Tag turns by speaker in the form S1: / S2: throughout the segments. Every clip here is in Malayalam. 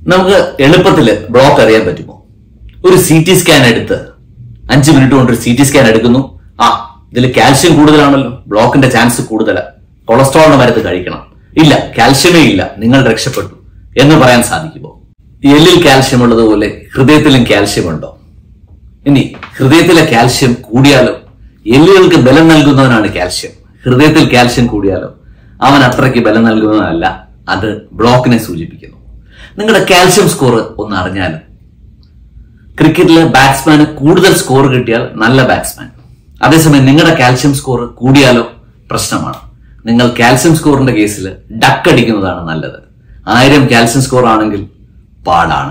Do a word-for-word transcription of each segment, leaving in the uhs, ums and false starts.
S1: നമുക്ക് എളുപ്പത്തിൽ ബ്ലോക്ക് അറിയാൻ പറ്റുമോ? ഒരു സി ടി സ്കാൻ എടുത്ത് അഞ്ച് മിനിറ്റ് കൊണ്ട് ഒരു സി ടി സ്കാൻ എടുക്കുന്നു. ആ ഇതിൽ കാൽഷ്യം കൂടുതലാണല്ലോ, ബ്ലോക്കിന്റെ ചാൻസ് കൂടുതലാണ്, കൊളസ്ട്രോളിന്റെ മരുന്ന് കഴിക്കണം. ഇല്ല, കാൽഷ്യമേ ഇല്ല, നിങ്ങൾ രക്ഷപ്പെട്ടു എന്ന് പറയാൻ സാധിക്കുമോ? എല്ലിൽ കാൽഷ്യം ഉള്ളതുപോലെ ഹൃദയത്തിലും കാൽഷ്യം ഉണ്ടോ? ഇനി ഹൃദയത്തിലെ കാൽഷ്യം കൂടിയാലോ? എല്ലുകൾക്ക് ബലം നൽകുന്നവനാണ് കാൽഷ്യം. ഹൃദയത്തിൽ കാൽഷ്യം കൂടിയാലോ? അവൻ അത്രയ്ക്ക് ബലം നൽകുന്നതല്ല, അത് ബ്ലോക്കിനെ സൂചിപ്പിക്കുന്നു. നിങ്ങളുടെ കാൽഷ്യം സ്കോർ ഒന്ന് അറിഞ്ഞാലും, ക്രിക്കറ്റിലെ ബാറ്റ്സ്മാന് കൂടുതൽ സ്കോർ കിട്ടിയാൽ നല്ല ബാറ്റ്സ്മാൻ, അതേസമയം നിങ്ങളുടെ കാൽഷ്യം സ്കോർ കൂടിയാലോ പ്രശ്നമാണ്. നിങ്ങൾ കാൽഷ്യം സ്കോറിന്റെ കേസിൽ ഡക്ക് അടിക്കുന്നതാണ് നല്ലത്. ആയിരം കാൽഷ്യം സ്കോർ ആണെങ്കിൽ പാടാണ്.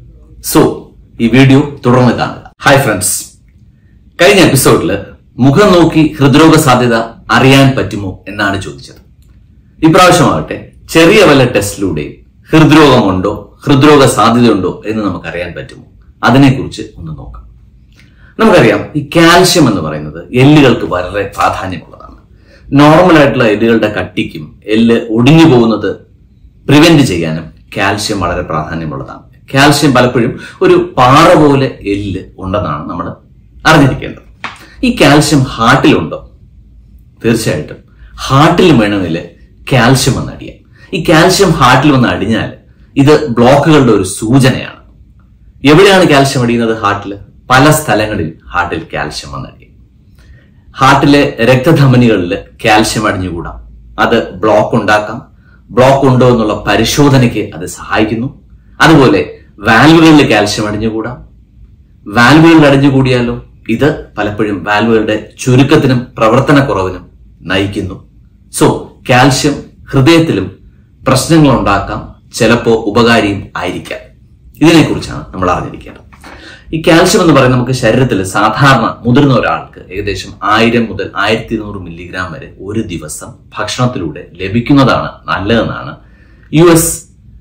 S1: സോ ഈ വീഡിയോ തുടർന്ന് കാണുക. ഹായ് ഫ്രണ്ട്സ്, കഴിഞ്ഞ എപ്പിസോഡില് മുഖം നോക്കി ഹൃദ്രോഗ സാധ്യത അറിയാൻ പറ്റുമോ എന്നാണ് ചോദിച്ചത്. ഇപ്രാവശ്യമാകട്ടെ ചെറിയ വല്ല ടെസ്റ്റിലൂടെ ഹൃദ്രോഗമുണ്ടോ, ഹൃദ്രോഗ സാധ്യതയുണ്ടോ എന്ന് നമുക്ക് അറിയാൻ പറ്റുമോ, അതിനെക്കുറിച്ച് ഒന്ന് നോക്കാം. നമുക്കറിയാം, ഈ കാൽഷ്യം എന്ന് പറയുന്നത് എല്ലുകൾക്ക് വളരെ പ്രാധാന്യമുള്ളതാണ്. നോർമൽ ആയിട്ടുള്ള എല്ലുകളുടെ കട്ടിക്കും എല്ല് ഒടിഞ്ഞു പോകുന്നത് പ്രിവെന്റ് ചെയ്യാനും കാൽഷ്യം വളരെ പ്രാധാന്യമുള്ളതാണ്. കാൽഷ്യം പലപ്പോഴും ഒരു പാറ പോലെ എല്ല് ഉണ്ടെന്നാണ് നമ്മൾ അറിഞ്ഞിരിക്കേണ്ടത്. ഈ കാൽഷ്യം ഹാർട്ടിലുണ്ടോ? തീർച്ചയായിട്ടും ഹാർട്ടിൽ വേണമെങ്കിൽ കാൽഷ്യം വന്ന് അടിയാം. ഈ കാൽഷ്യം ഹാർട്ടിൽ വന്ന് അടിഞ്ഞാൽ ഇത് ബ്ലോക്കുകളുടെ ഒരു സൂചനയാണ്. എവിടെയാണ് കാൽഷ്യം അടിയുന്നത്? ഹാർട്ടിൽ. പല സ്ഥലങ്ങളിൽ ഹാർട്ടിൽ കാൽഷ്യം വന്നടിയും. ഹാർട്ടിലെ രക്തധമനികളിൽ കാൽഷ്യം അടിഞ്ഞുകൂടാം. അത് ബ്ലോക്ക് ഉണ്ടാക്കാം. ബ്ലോക്ക് ഉണ്ടോ എന്നുള്ള പരിശോധനയ്ക്ക് അത് സഹായിക്കുന്നു. അതുപോലെ വാൽവുകളിൽ കാൽഷ്യം അടിഞ്ഞുകൂടാം. വാൽവുകളിൽ അടിഞ്ഞുകൂടിയാലോ ഇത് പലപ്പോഴും വാൽവുകളുടെ ചുരുക്കത്തിനും പ്രവർത്തനക്കുറവിനും നയിക്കുന്നു. സോ കാൽഷ്യം ഹൃദയത്തിലും പ്രശ്നങ്ങൾ ഉണ്ടാക്കാം, ചിലപ്പോ ഉപകാരിയും ആയിരിക്കാം. ഇതിനെക്കുറിച്ചാണ് നമ്മൾ അറിഞ്ഞിരിക്കേണ്ടത്. ഈ കാൽഷ്യം എന്ന് പറയുന്നത് നമുക്ക് ശരീരത്തിൽ സാധാരണ മുതിർന്ന ഒരാൾക്ക് ഏകദേശം ആയിരം മുതൽ ആയിരത്തി ഇരുന്നൂറ് മില്ലിഗ്രാം വരെ ഒരു ദിവസം ഭക്ഷണത്തിലൂടെ ലഭിക്കുന്നതാണ് നല്ലതെന്നാണ് യു എസ്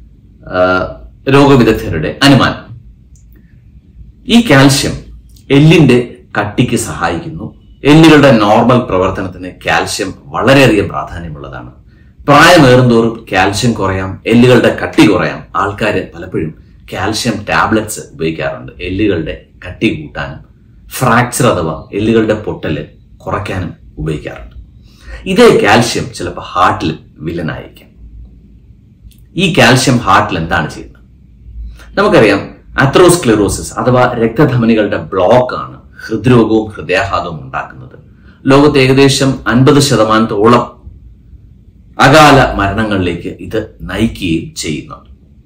S1: രോഗവിദഗ്ധരുടെ അനുമാനം. ഈ കാൽഷ്യം എല്ലിന്റെ കട്ടിക്ക് സഹായിക്കുന്നു. എല്ലുകളുടെ നോർമൽ പ്രവർത്തനത്തിന് കാൽഷ്യം വളരെയധികം പ്രാധാന്യമുള്ളതാണ്. പ്രായമേറുന്തോറും കാൽഷ്യം കുറയാം, എല്ലുകളുടെ കട്ടി കുറയാം. ആൾക്കാര് പലപ്പോഴും കാൽഷ്യം ടാബ്ലറ്റ്സ് ഉപയോഗിക്കാറുണ്ട് എല്ലുകളുടെ കട്ടി കൂട്ടാനും ഫ്രാക്ചർ അഥവാ എല്ലുകളുടെ പൊട്ടല് കുറയ്ക്കാനും ഉപയോഗിക്കാറുണ്ട്. ഇതേ കാൽഷ്യം ചിലപ്പോൾ ഹാർട്ടിൽ വില്ലനായിരിക്കാം. ഈ കാൽഷ്യം ഹാർട്ടിൽ എന്താണ് ചെയ്യുന്നത്? നമുക്കറിയാം, അത്രോസ്ക്ലെറോസിസ് അഥവാ രക്തധമനികളുടെ ബ്ലോക്ക് ആണ് ഹൃദ്രോഗവും ഹൃദയാഘാതവും ഉണ്ടാക്കുന്നത്. ലോകത്ത് ഏകദേശം അൻപത് ശതമാനത്തോളം അകാല മരണങ്ങളിലേക്ക് ഇത് നയിക്കുകയും ചെയ്യുന്നുണ്ട്.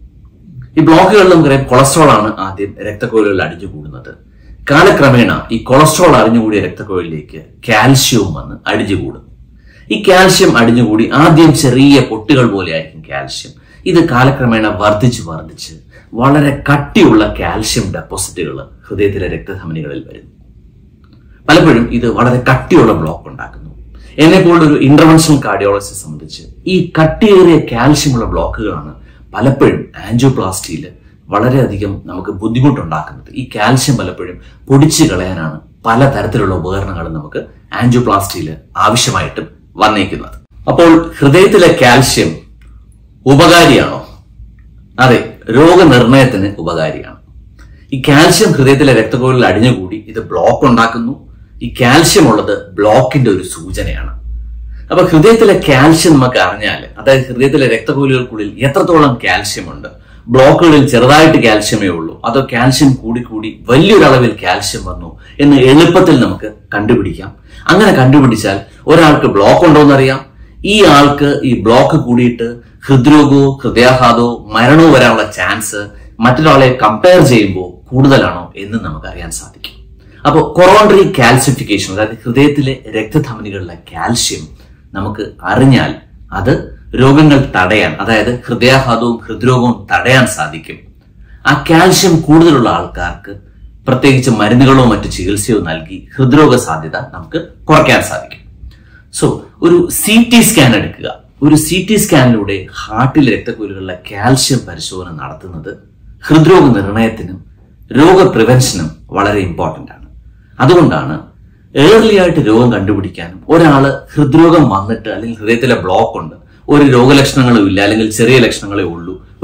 S1: ഈ ബ്ലോക്കുകളിൽ നമുക്കറിയാം, കൊളസ്ട്രോൾ ആണ് ആദ്യം രക്തക്കൊഴലുകളിൽ അടിഞ്ഞുകൂടുന്നത്. കാലക്രമേണ ഈ കൊളസ്ട്രോൾ അടിഞ്ഞുകൂടിയ രക്തക്കൊഴലിലേക്ക് കാൽഷ്യവും വന്ന് അടിഞ്ഞുകൂടുന്നു. ഈ കാൽഷ്യം അടിഞ്ഞുകൂടി ആദ്യം ചെറിയ പൊട്ടുകൾ പോലെ ആയിരിക്കും കാൽഷ്യം. ഇത് കാലക്രമേണ വർദ്ധിച്ച് വർദ്ധിച്ച് വളരെ കട്ടിയുള്ള കാൽഷ്യം ഡെപ്പോസിറ്റുകൾ ഹൃദയത്തിലെ രക്തധമനികളിൽ വരുന്നു. പലപ്പോഴും ഇത് വളരെ കട്ടിയുള്ള ബ്ലോക്ക് ഉണ്ടാക്കുന്നു. എന്നെ പോലൊരു ഇന്റർവെൻഷണൽ കാർഡിയോളജിസ്റ്റ് സംബന്ധിച്ച് ഈ കട്ടിയേറിയ കാൽഷ്യമുള്ള ബ്ലോക്കുകളാണ് പലപ്പോഴും ആൻജിയോപ്ലാസ്റ്റിയിൽ വളരെയധികം നമുക്ക് ബുദ്ധിമുട്ടുണ്ടാക്കുന്നത്. ഈ കാൽഷ്യം പലപ്പോഴും പൊടിച്ചു കളയാനാണ് പലതരത്തിലുള്ള ഉപകരണങ്ങൾ നമുക്ക് ആൻജിയോപ്ലാസ്റ്റിയിൽ ആവശ്യമായിട്ടും വന്നേക്കുന്നത്. അപ്പോൾ ഹൃദയത്തിലെ കാൽഷ്യം ഉപകാരിയാണോ? അതെ, രോഗനിർണയത്തിന് ഉപകാരിയാണ്. ഈ കാൽഷ്യം ഹൃദയത്തിലെ രക്തക്കൊഴലിൽ അടിഞ്ഞുകൂടി ഇത് ബ്ലോക്ക് ഉണ്ടാക്കുന്നു. ഈ കാൽഷ്യം ഉള്ളത് ബ്ലോക്കിന്റെ ഒരു സൂചനയാണ്. അപ്പൊ ഹൃദയത്തിലെ കാൽഷ്യം നമുക്ക് അറിഞ്ഞാൽ, അതായത് ഹൃദയത്തിലെ രക്തക്കൊഴലുകൾക്കുള്ളിൽ എത്രത്തോളം കാൽഷ്യം ഉണ്ട്, ബ്ലോക്കുകളിൽ ചെറുതായിട്ട് കാൽഷ്യമേ ഉള്ളൂ, അതോ കാൽഷ്യം കൂടിക്കൂടി വലിയൊരളവിൽ കാൽഷ്യം വന്നു എന്ന് എളുപ്പത്തിൽ നമുക്ക് കണ്ടുപിടിക്കാം. അങ്ങനെ കണ്ടുപിടിച്ചാൽ ഒരാൾക്ക് ബ്ലോക്ക് ഉണ്ടോ എന്നറിയാം. ഈ ആൾക്ക് ഈ ബ്ലോക്ക് കൂടിയിട്ട് ഹൃദ്രോഗവും ഹൃദയാഘാതവും മരണവും വരാനുള്ള ചാൻസ് മറ്റൊരാളെ കമ്പയർ ചെയ്യുമ്പോൾ കൂടുതലാണോ എന്ന് നമുക്ക് അറിയാൻ സാധിക്കും. അപ്പോൾ കൊറോണറി കാൽസിഫിക്കേഷൻ, അതായത് ഹൃദയത്തിലെ രക്തധമനികളിലെ കാൽഷ്യം നമുക്ക് അറിഞ്ഞാൽ അത് രോഗങ്ങൾ തടയാൻ, അതായത് ഹൃദയാഘാതവും ഹൃദ്രോഗവും തടയാൻ സാധിക്കും. ആ കാൽഷ്യം കൂടുതലുള്ള ആൾക്കാർക്ക് പ്രത്യേകിച്ച് മരുന്നുകളോ മറ്റു ചികിത്സയോ നൽകി ഹൃദ്രോഗ സാധ്യത നമുക്ക് കുറയ്ക്കാൻ സാധിക്കും. സോ ഒരു സി ടി സ്കാൻ എടുക്കുക. ഒരു സി ടി സ്കാനിലൂടെ ഹാർട്ടിലെ രക്തക്കുഴലുകളിലെ കാൽഷ്യം പരിശോധന നടത്തുന്നത് ഹൃദ്രോഗ നിർണയത്തിനും രോഗ പ്രിവെൻഷനും വളരെ ഇമ്പോർട്ടന്റ് ആണ്. അതുകൊണ്ടാണ് ഏർലി ആയിട്ട് രോഗം കണ്ടുപിടിക്കാനും, ഒരാള് ഹൃദ്രോഗം വന്നിട്ട് അല്ലെങ്കിൽ ഹൃദയത്തിലെ ബ്ലോക്ക് ഉണ്ട്, ഒരു രോഗലക്ഷണങ്ങളും ഇല്ല അല്ലെങ്കിൽ ചെറിയ ലക്ഷണങ്ങളേ ഉള്ളൂ,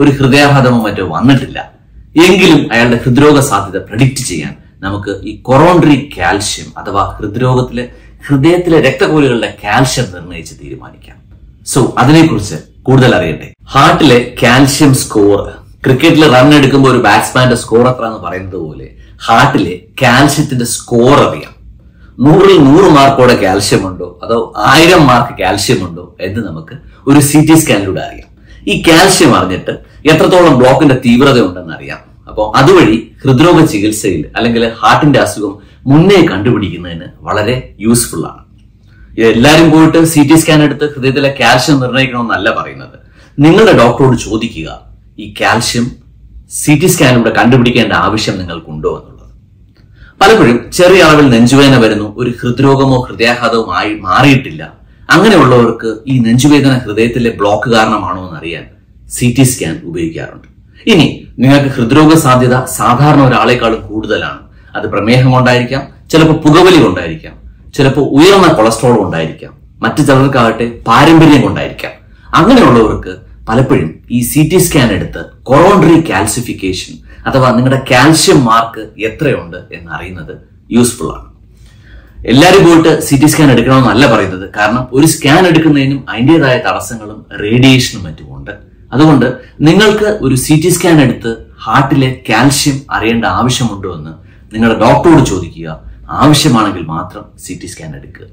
S1: ഒരു ഹൃദയാഘാതമോ മറ്റോ വന്നിട്ടില്ല എങ്കിലും അയാളുടെ ഹൃദ്രോഗ സാധ്യത പ്രഡിക്റ്റ് ചെയ്യാൻ നമുക്ക് ഈ കൊറോണറി കാൽഷ്യം അഥവാ ഹൃദ്രോഗത്തിലെ ഹൃദയത്തിലെ രക്തക്കുഴലുകളുടെ കാൽഷ്യം നിർണ്ണയിച്ച് തീരുമാനിക്കാം. സോ അതിനെക്കുറിച്ച് കൂടുതൽ അറിയട്ടെ. ഹാർട്ടിലെ കാൽഷ്യം സ്കോർ, ക്രിക്കറ്റിൽ റൺ എടുക്കുമ്പോൾ ഒരു ബാറ്റ്സ്മാന്റെ സ്കോർ എത്ര എന്ന് പറയുന്നത് പോലെ ഹാർട്ടിലെ കാൽഷ്യത്തിന്റെ സ്കോർ അറിയാം. നൂറിൽ നൂറ് മാർക്കോടെ കാൽഷ്യം ഉണ്ടോ അതോ ആയിരം മാർക്ക് കാൽഷ്യം ഉണ്ടോ എന്ന് നമുക്ക് ഒരു സി ടി സ്കാനിലൂടെ അറിയാം. ഈ കാൽഷ്യം അറിഞ്ഞിട്ട് എത്രത്തോളം ബ്ലോക്കിന്റെ തീവ്രത ഉണ്ടെന്ന് അറിയാം. അപ്പോൾ അതുവഴി ഹൃദ്രോഗ ചികിത്സയിൽ അല്ലെങ്കിൽ ഹാർട്ടിന്റെ അസുഖം മുന്നേ കണ്ടുപിടിക്കുന്നതിന് വളരെ യൂസ്ഫുൾ ആണ്. എല്ലാവരും പോയിട്ട് സി ടി സ്കാൻ എടുത്ത് ഹൃദയത്തിലെ കാൽഷ്യം നിർണ്ണയിക്കണമെന്നല്ല പറയുന്നത്. നിങ്ങളുടെ ഡോക്ടറോട് ചോദിക്കുക ഈ കാൽഷ്യം സി ടി സ്കാനിലൂടെ കണ്ടുപിടിക്കേണ്ട ആവശ്യം നിങ്ങൾക്കുണ്ടോ എന്നുള്ളത്. പലപ്പോഴും ചെറിയ അളവിൽ നെഞ്ചുവേദന വരുന്നു, ഒരു ഹൃദ്രോഗമോ ഹൃദയാഘാതമോ ആയി മാറിയിട്ടില്ല. അങ്ങനെയുള്ളവർക്ക് ഈ നെഞ്ചുവേദന ഹൃദയത്തിലെ ബ്ലോക്ക് കാരണമാണോ എന്ന് അറിയാൻ സി ടി സ്കാൻ ഉപയോഗിക്കാറുണ്ട്. ഇനി നിങ്ങൾക്ക് ഹൃദ്രോഗ സാധ്യത സാധാരണ ഒരാളെക്കാളും കൂടുതലാണ്. അത് പ്രമേഹം കൊണ്ടായിരിക്കാം, ചിലപ്പോൾ പുകവലി കൊണ്ടായിരിക്കാം, ചിലപ്പോൾ ഉയർന്ന കൊളസ്ട്രോൾ കൊണ്ടായിരിക്കാം, മറ്റു ചിലർക്കാകട്ടെ പാരമ്പര്യം കൊണ്ടായിരിക്കാം. അങ്ങനെയുള്ളവർക്ക് പലപ്പോഴും ഈ സി ടി സ്കാൻ എടുത്ത് കൊറോണറി കാൽസിഫിക്കേഷൻ അഥവാ നിങ്ങളുടെ കാൽഷ്യം മാർക്ക് എത്രയുണ്ട് എന്ന് അറിയുന്നത് യൂസ്ഫുൾ ആണ്. എല്ലാവരും പോയിട്ട് സി ടി സ്കാൻ എടുക്കണമെന്നല്ല പറയുന്നത്. കാരണം ഒരു സ്കാൻ എടുക്കുന്നതിനും അതിൻ്റെതായ തടസ്സങ്ങളും റേഡിയേഷനും മറ്റുമുണ്ട്. അതുകൊണ്ട് നിങ്ങൾക്ക് ഒരു സി ടി സ്കാൻ എടുത്ത് ഹാർട്ടിലെ കാൽഷ്യം അറിയേണ്ട ആവശ്യമുണ്ടോ എന്ന് നിങ്ങളുടെ ഡോക്ടറോട് ചോദിക്കുക. ആവശ്യമാണെങ്കിൽ മാത്രം സി ടി സ്കാൻ എടുക്കുക.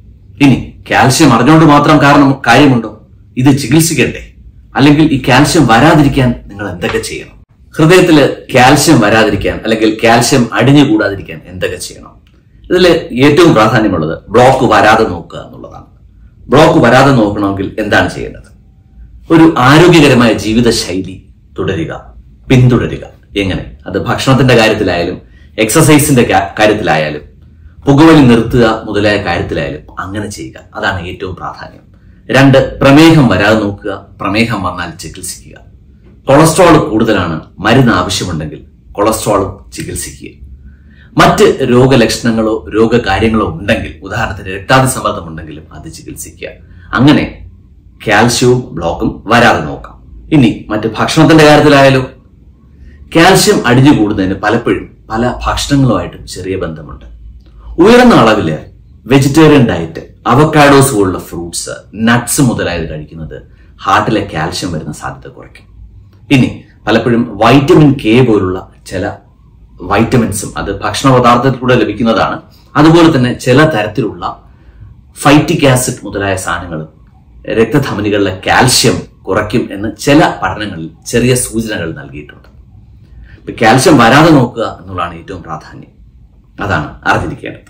S1: ഇനി കാൽഷ്യം അറിഞ്ഞുകൊണ്ട് മാത്രം കാരണം കാര്യമുണ്ടോ? ഇത് ചികിത്സിക്കണ്ടേ? അല്ലെങ്കിൽ ഈ കാൽഷ്യം വരാതിരിക്കാൻ നിങ്ങൾ എന്തൊക്കെ ചെയ്യണം? ഹൃദയത്തില് കാൽഷ്യം വരാതിരിക്കാൻ അല്ലെങ്കിൽ കാൽഷ്യം അടിഞ്ഞുകൂടാതിരിക്കാൻ എന്തൊക്കെ ചെയ്യണം? ഇതിൽ ഏറ്റവും പ്രാധാന്യമുള്ളത് ബ്ലോക്ക് വരാതെ നോക്കുക എന്നുള്ളതാണ്. ബ്ലോക്ക് വരാതെ നോക്കണമെങ്കിൽ എന്താണ് ചെയ്യേണ്ടത്? ഒരു ആരോഗ്യകരമായ ജീവിതശൈലി തുടരുക, പിന്തുടരുക. എങ്ങനെ? അത് ഭക്ഷണത്തിന്റെ കാര്യത്തിലായാലും എക്സസൈസിന്റെ കാര്യത്തിലായാലും പുകവലി നിർത്തുക മുതലായ കാര്യത്തിലായാലും അങ്ങനെ ചെയ്യുക. അതാണ് ഏറ്റവും പ്രാധാന്യം. രണ്ട്, പ്രമേഹം വരാതെ നോക്കുക. പ്രമേഹം വന്നാൽ ചികിത്സിക്കുക. കൊളസ്ട്രോൾ കൂടുതലാണ്, മരുന്ന് ആവശ്യമുണ്ടെങ്കിൽ കൊളസ്ട്രോളും ചികിത്സിക്കുക. മറ്റ് രോഗലക്ഷണങ്ങളോ രോഗകാര്യങ്ങളോ ഉണ്ടെങ്കിൽ, ഉദാഹരണത്തിന് രക്താതിസമ്മർദ്ദം ഉണ്ടെങ്കിലും അത് ചികിത്സിക്കുക. അങ്ങനെ കാൽഷ്യവും ബ്ലോക്കും വരാതെ നോക്കാം. ഇനി മറ്റ് ഭക്ഷണത്തിന്റെ കാര്യത്തിലായാലും കാൽഷ്യം അടിഞ്ഞു കൂടുന്നതിന് പലപ്പോഴും പല ഭക്ഷണങ്ങളുമായിട്ടും ചെറിയ ബന്ധമുണ്ട്. ഉയർന്ന അളവില് വെജിറ്റേറിയൻ ഡയറ്റ്, അവക്കാഡോസ് പോലുള്ള ഫ്രൂട്ട്സ്, നട്ട്സ് മുതലായത് കഴിക്കുന്നത് ഹാർട്ടിലെ കാൽഷ്യം വരുന്ന സാധ്യത കുറയ്ക്കും. ഇനി പലപ്പോഴും വൈറ്റമിൻ കെ പോലുള്ള ചില വൈറ്റമിൻസും അത് ഭക്ഷണ പദാർത്ഥത്തിലൂടെ ലഭിക്കുന്നതാണ്. അതുപോലെ തന്നെ ചില തരത്തിലുള്ള ഫൈറ്റിക് ആസിഡ് മുതലായ സാധനങ്ങളും രക്തധമനികളിലെ കാൽഷ്യം കുറയ്ക്കും എന്ന് ചില പഠനങ്ങളിൽ ചെറിയ സൂചനകൾ നൽകിയിട്ടുണ്ട്. ഇപ്പൊ കാൽഷ്യം വരാതെ നോക്കുക എന്നുള്ളതാണ് ഏറ്റവും പ്രാധാന്യം. അതാണ് അറിഞ്ഞിരിക്കേണ്ടത്.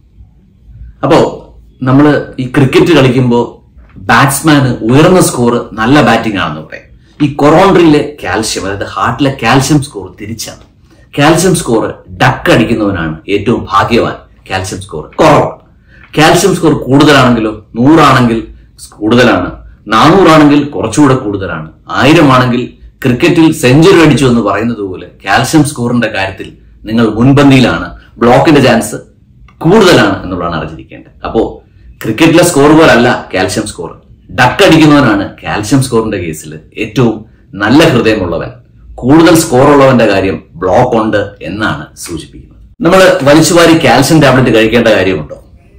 S1: അപ്പോ നമ്മൾ ഈ ക്രിക്കറ്റ് കളിക്കുമ്പോൾ ബാറ്റ്സ്മാന് ഉയർന്ന സ്കോർ നല്ല ബാറ്റിംഗ് ആണെന്ന് പറയും. ഈ കൊറോണറിയിലെ കാൽഷ്യം അതായത് ഹാർട്ടിലെ കാൽഷ്യം സ്കോർ തിരിച്ചാണ്. കാൽഷ്യം സ്കോർ ഡക്ക് അടിക്കുന്നവനാണ് ഏറ്റവും ഭാഗ്യവാൻ. കാൽഷ്യം സ്കോർ കുറവാണ്. കാൽഷ്യം സ്കോർ കൂടുതലാണെങ്കിലോ നൂറാണെങ്കിൽ കൂടുതലാണ്, നാനൂറാണെങ്കിൽ കുറച്ചുകൂടെ കൂടുതലാണ്, ആയിരം ആണെങ്കിൽ ക്രിക്കറ്റിൽ സെഞ്ചുറി അടിച്ചു എന്ന് പറയുന്നത് പോലെ കാൽഷ്യം സ്കോറിന്റെ കാര്യത്തിൽ നിങ്ങൾ മുൻപന്തിയിലാണ്. ബ്ലോക്കിന്റെ ചാൻസ് കൂടുതലാണ് എന്നുള്ളതാണ് അറിഞ്ഞിരിക്കേണ്ടത്. അപ്പോ ക്രിക്കറ്റിലെ സ്കോർ പോലല്ല കാൽഷ്യം സ്കോർ. ഡക്ക് അടിക്കുന്നവനാണ് കാൽഷ്യം സ്കോറിന്റെ കേസിൽ ഏറ്റവും നല്ല ഹൃദയമുള്ളവൻ. കൂടുതൽ സ്കോർ ഉള്ളവന്റെ കാര്യം ബ്ലോക്ക് ഉണ്ട് എന്നാണ് സൂചിപ്പിക്കുന്നത്. നമ്മൾ വലിച്ചുവാരി കാൽഷ്യം ടാബ്ലറ്റ് കഴിക്കേണ്ട കാര്യമുണ്ടോ?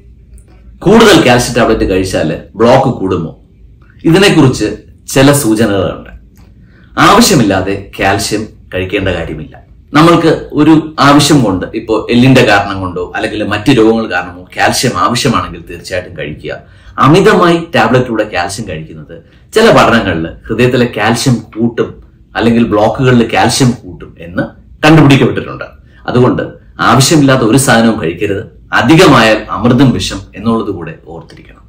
S1: കൂടുതൽ കാൽഷ്യം ടാബ്ലറ്റ് കഴിച്ചാൽ ബ്ലോക്ക് കൂടുമോ? ഇതിനെക്കുറിച്ച് ചില സൂചനകളുണ്ട്. ആവശ്യമില്ലാതെ കാൽഷ്യം കഴിക്കേണ്ട കാര്യമില്ല. നമ്മൾക്ക് ഒരു ആവശ്യം കൊണ്ട്, ഇപ്പോൾ എല്ലിന്റെ കാരണം കൊണ്ടോ അല്ലെങ്കിൽ മറ്റ് രോഗങ്ങൾ കാരണമോ കാൽഷ്യം ആവശ്യമാണെങ്കിൽ തീർച്ചയായിട്ടും കഴിക്കുക. അമിതമായി ടാബ്ലറ്റിലൂടെ കാൽഷ്യം കഴിക്കുന്നത് ചില പഠനങ്ങളിൽ ഹൃദയത്തിലെ കാൽഷ്യം കൂട്ടും അല്ലെങ്കിൽ ബ്ലോക്കുകളിൽ കാൽഷ്യം കൂട്ടും എന്ന് കണ്ടുപിടിക്കപ്പെട്ടിട്ടുണ്ട്. അതുകൊണ്ട് ആവശ്യമില്ലാത്ത ഒരു സാധനവും കഴിക്കരുത്. അധികമായാൽ അമൃതം വിഷം എന്നുള്ളത് കൂടെ ഓർത്തിരിക്കണം.